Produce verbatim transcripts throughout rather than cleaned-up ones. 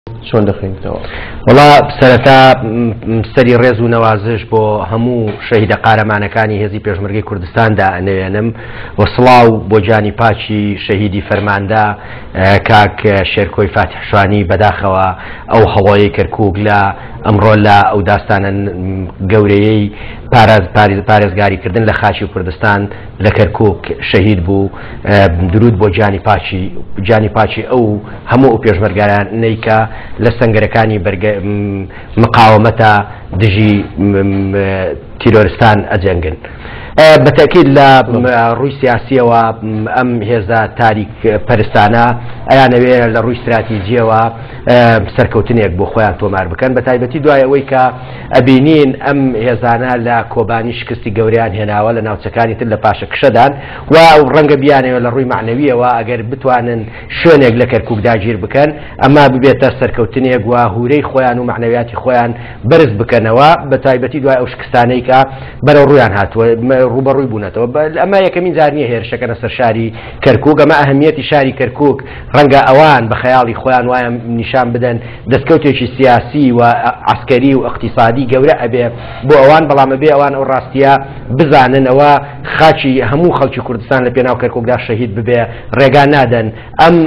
چۆن دەخوێنیتەوە؟ وڵا سەرەتا سەری ڕێز و نەوازش بۆ هەموو شەهیدە قارەمانەکانی هێزی پێشمەرگەی کوردستاندا ئەنوێنم وەسڵاو بۆ جانی پاچی شەهیدی فەرماندا کاک شێرکۆی فاتحشوانی بەداخەوە ئەو هەڵۆیەی کەرکووک لە ئەمڕۆ لە ئەو داستانە گەورەیەی پارێزگاریکردن لە خاچی کوردستان لە کەرکووک شەهید بوو. درود بۆ جانی پاچی جانی پاچی ئەو هەموو ئەو پێشمەرگارانەی کە لە سەنگەرەکانی مقاومەتە دژی تیرۆرستان ئەجەنگن. بەتەکید لە ڕووی سیاسیەوە ئەم هێزە تاریک پەرستانە ئەیانەوێ لە ڕووی استراتیجیەوە سەرکەوتنێک بۆ خۆیان تۆمار بکەن، بە تایبەتی دوای ئەوەی کە ئەبینین ئەم هێزانە لە کۆبانی شکستی گەوریان هێناوە لە ناوچەکانی تر لە پاشە کشەدان و ڕەنگە بیانەوە لە ڕووی معنەویەوە ئەگەر بتوانن شوێنێک لە کەرکووک داگیر بکەن ئەمە ببێتە سەرکەوتنێک و هورەی خۆیان و معنەویاتی خۆیان بەرز بکەنەوە، بە تایبەتی دوای ئەو شکستانەی کە بەرەو ڕوویان هاتووە ڕوبەڕووی بوونەتەوە. ئەمە یەکەمین جار نییە هێرشەکەنە سەر شاری کەرکووک. ئەمە ئەهەمیەتی شاری کەرکووک ڕەنگە ئەوان بە خەیاڵی خۆیان وایە نیشان بدەن دەستکەوتێکی سیاسی و عسکەری و اقتصادی گەورە ئەبێ بۆ ئەوان، بەڵام ئەبێ ئەوان ئەو ڕاستیە بزانن ئەوە خاچی هەموو خەڵکی کوردستان لە پێناو کەرکووکدا شەهید ببێ ڕێگا نادەن ئەم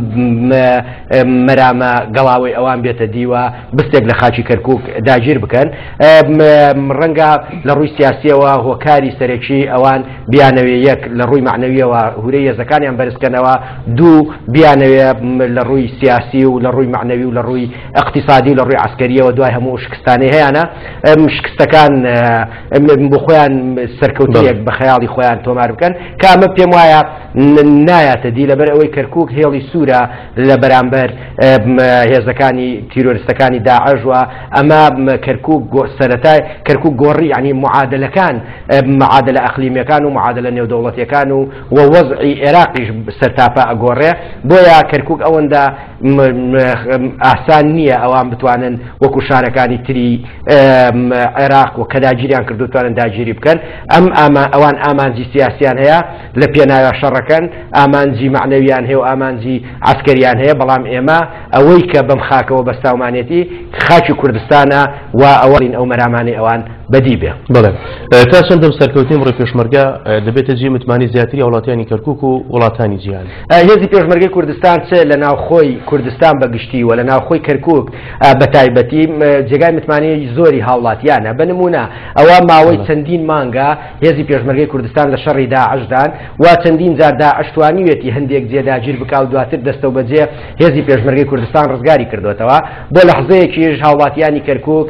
مەرامە گەڵاوی ئەوان بێتە دیوە بستێک لە خاچی کەرکووک داگیر بکەن. ڕەنگە لە ڕووی سیاسیەوە هۆکاری سەرەکی ئەوان بیانەوێ یەک لە ڕووی معنەویەوە هورەی هێزەکانیان بەرزکەنەوە، دوو بیانەوێ لە ڕووی سیاسی و لە ڕووی معنەوی و لە ڕووی اقتصادی لە ڕووی عسکەریەوە دوای هەموو شکستانەی هەیەە شکستەکان بۆ خۆیان سەرکەوتیەک بە خەیاڵی خۆیان تۆمار بکەن کە ئەمە پێم وایە نایاتە دی لەبەر ئەوەی کەرکووک هێڵی سوورە لە بەرامبەر هێزەکانی تیرۆریستەکانی داعەژوە. ئەمە کەرکووک سەرەتای کەرکووک گۆڕی ینی معادلەکان معادلە ئەقلیمیەکان و معادلە نێودەوڵەتیەکان و وەزعی عێراقیش سەرتاپە ئەگۆڕێ، بۆیە کەرکووک ئەوەندە ئاسان نییە ئەوان بتوانن وەکو شارەکانی تری عێراق و کە داگیریان کردو توانن داگیری بکەن. ئەم ئەوان ئامانجی سیاسیان هەیە لە پێناوە شەڕەکەن، ئامانجی معنەویان هەیە و ئامانجی عسکەریان هەیە، بەڵام ئێمە ئەوەی کە بەم خاکەوە بەستاومانێتی خاکی کوردستانە و ئەوەڵین ئەو مەرامانی ئەوان بەدی بێ. بڵێ تا چەندەم سەرکەوتنی ڕێی پێشمەرگە دەبێتە جێ متمانی زیاتری وڵاتانی کەرکووک و وڵاتانی جیهان. هێزی پێشمەرگەی کوردستان چ لە ناوخۆی کوردستان بەگشتی و لە ناوخۆی کەرکووک بە تایبەتی جێگای متمانی زۆری هاوڵاتیانە. بنمونە ئەوە ماوەی چەندین مانگە هێزی پێشمەرگەی کوردستان لە شەڕی داعەشدان و چەندین جار داعەش توانیوێتی هەندێک جێداگیر بکا و دواتر دەستە بەجێ هێزی پێشمەرگەی کوردستان ڕزگاری کردوێتەوە. بۆ لەحزەیەکیش هاوڵاتیانی کەرکووک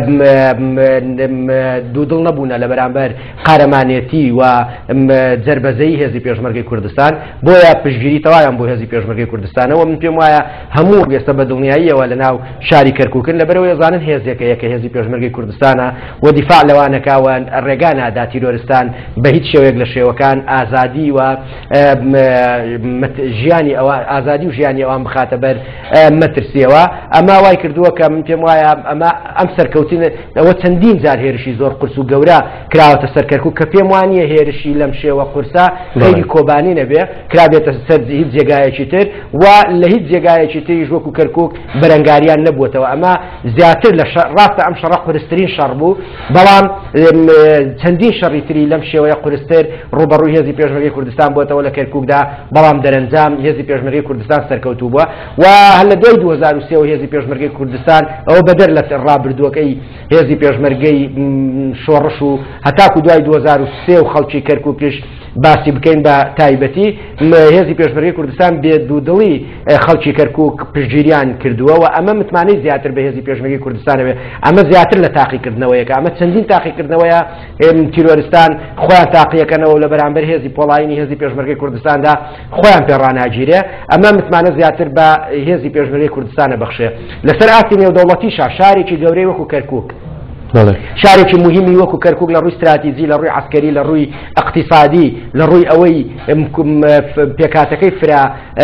دوودڵ نەبوونە لە بەرامبەر قارەمانێتی و جەربەزەی هێزی پێشمەرگەی کوردستان، بۆیە پشتگیری تەواویان بۆ هێزی پێشمەرگەی کوردستانەوە. من پێم وایە هەموو ئێستا بەدڵنیاییەوە لە ناو شاری کەرکووکن لەبەرەوەی ئەزانن هێزێکە یەکە هێزی پێشمەرگەی کوردستانە و دیفاع لەوانەکەوە ڕێگا نادا تیرۆرستان بە هیچ شێوەیەک لە شێوەکان ئازادی و ژیانی ئازادی و ژیانی ئەوان بخاتە بەر مەترسیەوە. ئەمە وای کردووە کە من پێم وایە ئەمە ئەم سەرکەوتن ئەوە چەندین جار هێرشی زۆر قرس و گەورە کراوەتە سەر کەرکووک کە پێم وانییە هێرشی لەم شێوە قورسا خەیری کۆبانی نەبێ کرابێتە سەر هیچ جێگایەکی تر و لە هیچ جێگایەکی تریش وەکو کەرکووک بەرەنگاریان نەبووەتەوە. ئەمە زیاتر لە ڕاستە ئەم شەڕە قورسترین شەڕ بوو، بەڵام چەندین شەڕی تری لەم شێوەیە قورستر ڕوبەڕووی هێزی پێشمەرگەی کوردستان بووەتەوە لە کەرکووکدا، بەڵام دەرەنجام هێزی پێشمەرگەی کوردستان سەرکەوتوو بووە و هەر لە دوای دوو هەزار و سێ هێزی پێشمەرگەی کوردستان ئەوە بەدەر لە ڕابردووەکەی هێزی پێشمەرگەی شۆڕش و هەتاکو دوای دوو هەزار و سێ و خەڵکی کەرکووکش باسی بکەین بە تایبەتی هێزی پێشمەرگەی کوردستان بێ دوودڵی خەڵکی کەرکووک پشتگیریان کردووە و ئەمە متمانەی زیاتر بە هێزی پێشمەرگەی کوردستانەوێ. ئەمە زیاتر لە تاقیکردنەوەیەکە، ئەمە چەندین تاقیکردنەوەیە تیرۆرستان خۆیان تاقیەکەنەوە و لە بەرامبەر هێزی پۆڵاینی هێزی پێشمەرگەی کوردستاندا خۆیان پێڕاناگیرێ. ئەمە متمانە زیاتر بە هێزی پێشمەرگەی کوردستانە بەخشێ. لەسەر ئاتی نێودەوڵەتیشا شارێکی گەورەی وەکو کەرکووک شارێکی مهمی وەکو کەرکوک لە ڕووی استراتیژی لە ڕووی عسکەری لە ڕووی اقتصادی لە ڕووی ئەوەی پێکاتەکەی فرا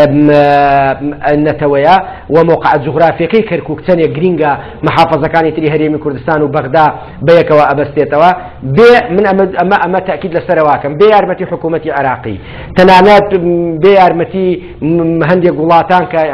نەتەوەیە و موقع جوغرافیەکەی کەرکوک چەندێک گرینگە محافەزەکانی تری هەرێمی کوردستان و بەغدا بەیەکەوە ئەبەستێتەوە بێ من ئەمە ئەمە تاکید لەسەرەواکەم بێ یارمەتی حکوومەتی عراقی تەنانەت بێ یارمەتی هەندێک وڵاتان کە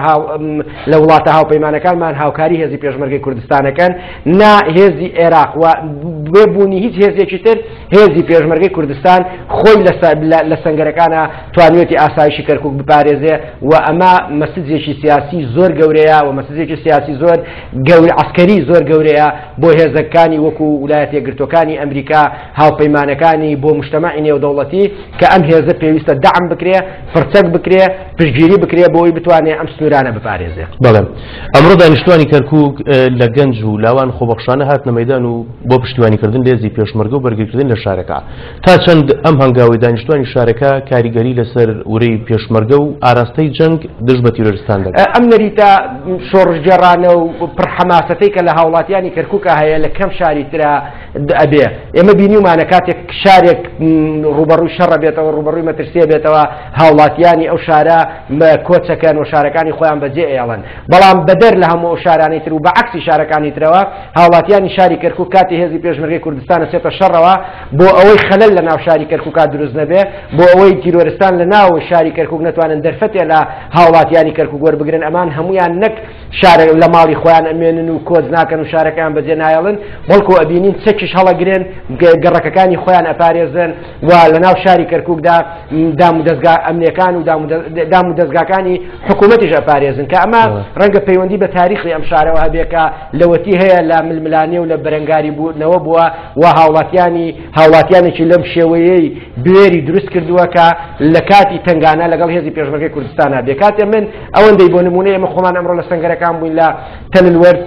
لە وڵاتە هاوپەیمانەکانمان هاوکاری هێزی پێشمەرگەی کوردستانەکەن نا هێزی عێراق و بێبوونی هیچ هێزێکی تر هێزی پێشمەرگەی کوردستان خۆی لە سەنگەرەکانە توانوێتی ئاسایشی کەرکوک بپارێزێ و ئەمە مەسجێکی سیاسی زۆر گەورەیە و مەسجێکی سیاسی زۆر عسکەری زۆر گەورەیە بۆ هێزەکانی وەکو ویلایەتە یەکگرتووەکانی ئەمریکا هاوپەیمانەکانی بۆ مجتەمەعی نێودەوڵەتی کە ئەم هێزە پێویستە دەعم بکرێ پرچەک بکرێ پشتگیری بکرێ بۆی بتوانێت ئەم سنوورانە بپارێزێ. بەڵێ ئەمڕۆ دانیشتوانی کەرکوک لە گەنج و لاوان خۆبەخشانە هاتنە مەیدان و بۆ پشتیوانیکردن لە هێزی پێشمەرگە و بەرگریکردن لە شارەکە تا چەند ئەم هەنگاوی دانیشتوانی شارەکە کاریگەری لەسەر وورەی پێشمەرگە و ئاراستەی جەنگ دژ بە تیرۆریستان دەکات. ئەم نەریتە شۆڕژگەڕانە و پڕحەماسەتەی کە لە هاوڵاتیانی کەرکووکە هەیە لە کەم شاری ترە ئەبێ ئێمە بینیمانە کاتێک شارێک ڕوبەڕووی شەڕە بێتەوە ڕوبەڕووی مەترسیە بێتەوە هاوڵاتیانی ئەو شارە کۆچەکەن و شارەکانی خۆیان بەجێ ئێڵن بەڵام بەدەر لە هەموو شارانی تر و بەعکسی شارەکانی ترەوە هاوڵاتیانی شاری کەرکووک کاتی هێزی پێشمەرگەی کوردستان چێتە شەڕەوە بۆ ئەوەی خەلەل لە ناو شاری کەرکووکا دروست نەبێ بۆ ئەوەی تیرۆریستان لە ناو شاری کەرکووک نەتوانن دەرفەتێ لە هاوڵاتیانی کەرکووک وەربگرن ئەمان هەمویان نەک شارە لە ماڵی خۆیان ئەمێنن و کۆچ ناکەن و شارەکەیان بەجێ نایەڵن بەڵکو ئەبینین چەکیش هەڵەگرێن گەڕەکەکانی خۆیان ئەپارێزن و لە ناو شاری کەرکووکدا دام و دەستگا ئەمنیەکان و دام و دەستگاکانی حکوومەتیش ئەپارێزن کە ئەمە ڕەنگە پەیوەندی بە تاریخی ئەم شارەوە هەبێکە لەوەتی هەیە لە ململانێ و لە بەرەنگاری بوونەوە بووە و هاوڵاتیانی هاوڵاتیانێکی لەم شێوەیەی بێری دروست کردووە کە لە کاتی تنگانە لەگەڵ هێزی پێشمەرگەی کوردستانە بێ کاتێ من ئەوەندەی بۆ نمونەیە ئێمە خۆمان ئەمڕۆ لە سەنگەرەکان بووین لە تەننوەرد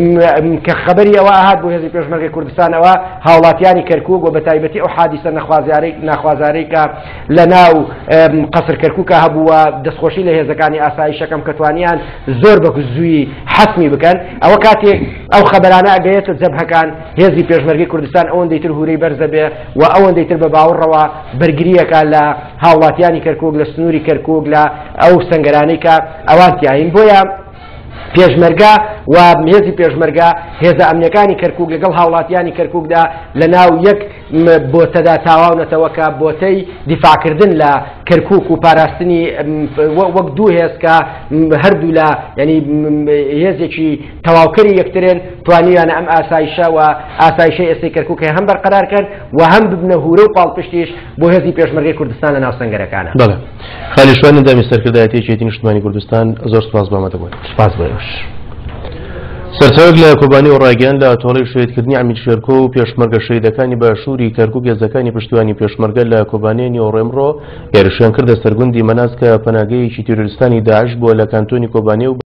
کە خەبەری ئەوە ئاهات بۆ هێزی پێشمەرگەی کوردستانەوە هاوڵاتیانی کەرکووک و بە تایبەتی ئەو حادیسە ناخوازارەی کە لە ناو قەسر کەرکووکە هەبووە دەستخۆشی لە هێزەکانی ئاسایشەکەم کە توانیان زۆر بە زووی حەسمی بکەن ئەوە کاتێک ئەو خەبەرانە ئەگەیەتە جەبهەکان هێزی پێشمەرگەی کوردستان ئەوەندەی تر هورەی بەرزە بێ و ئەوەندەی تر بە باوەڕەوە بەرگریەکە لە هاوڵاتیانی کەرکووک لە سنووری کەرکووک لە ئەو سەنگەرانەی کە ئەوانتیاین بۆیە پێشمەرگە و هێزی پێشمەرگە هێزە ئەمنیەکانی کەرکووک لەگەڵ هاوڵاتیانی کەرکووکدا لە ناو یەک بۆتەدا تاواونەتەوە کە بۆتەی دیفاعکردن لە کەرکووک و پاراستنی وەک دوو هێز کە هەردوو لە ینی هێزێکی تەواوکەری یەکترێن توانیانە ئەم ئاسایشە و ئاسایشەی ئێستەی کەرکووک هەم بەرقەرارکەن و هەم ببنە هورە و پاڵپشتیش بۆ هێزی پێشمەرگەی کوردستان لە ناو سەنگەرەکانە. بەڵێ خالی شوێن دامی سەرکردایەتی یەکێتی نیشتمانی کوردستان زۆر سپاس بەمە دەبێت. سپاس بۆ سەرچاوێک لە کۆبانی و ڕاگەیان لە تۆڵەی شێتکردنی ئەمیر شێرکۆ و پێشمەرگە شەیدەکانی باشووری کەرکووک هێزەکانی پشتیوانی پێشمەرگە لە کۆبانەی نیۆڕێمڕۆ هێرشیان کردە سەرگوندی مەناس کە پەناگەیەکی تیرۆریستانی داعش بووە لە کانتۆنی کۆبانێ و